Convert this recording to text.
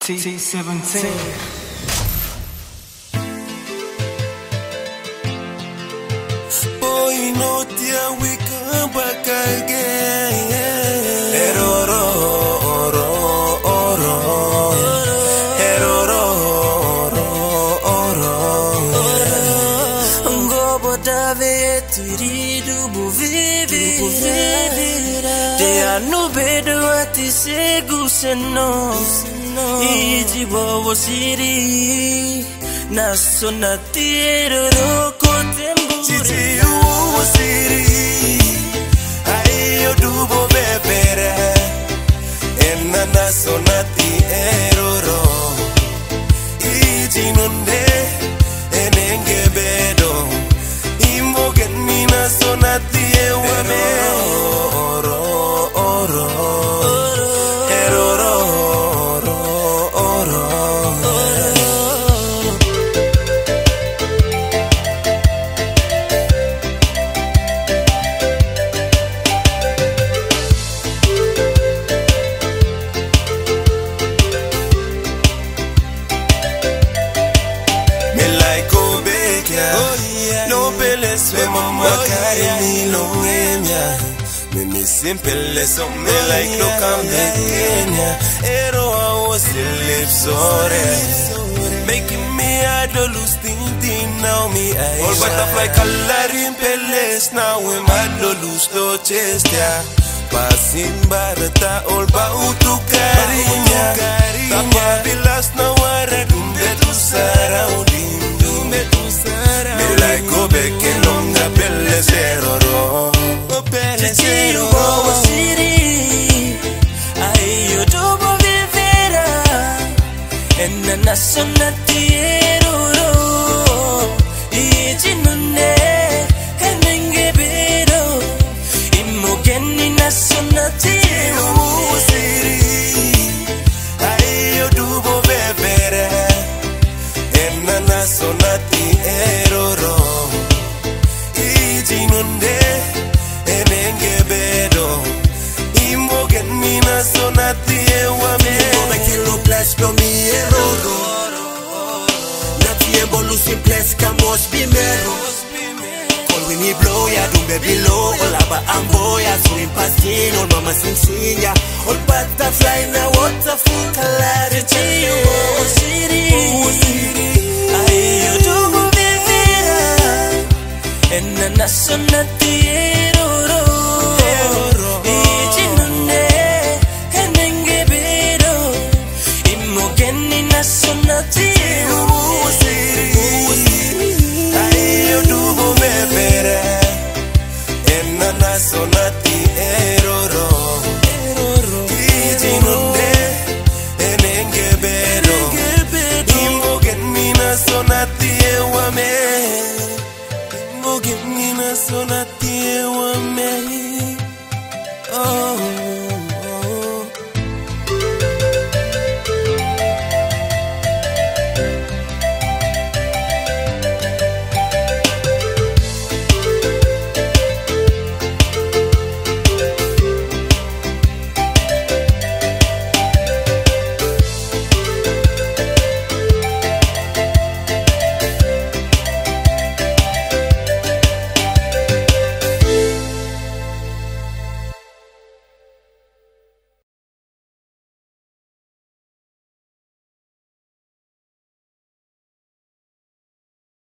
T17. Boy, no dear, we come back again. They are no better at this no. Easy bobo city. Nasona tiro kotembu. City you city. Ayo dubo bebera. Enna nasona tiro. Easy nonde enenge bedo. Imogen ni nasona tiro no peles we mama carry me no enya. Me simple so me like no come Kenya. Ero I was the lips sore. Making me I don't lose thing now me I all butterfly color in peles now we mad no lose no chest ya. Passing barata all ba utu karinya. Tapa bilas na wara dumbe tu surrounding. Me like go back in longa belle zero. City bobo city. Ayo dubo vivera. Enna nasona tiro. Iji nune enenge bedo. Imogeni nasona tiro city. Ayo dubo vivera. Enna nasona tiro. Iji nune enenge bedo. Imogen mina sonati ewa me. Come kilo plus for me eroro. Nati embolu simples kamos bimero. Call we me blow ya dumbe below. All aba ambo ya so impassin. All mama sinsinya. All butterfly na waterful kalari chayo. City. Ayo dubu bivira. Enna nasonati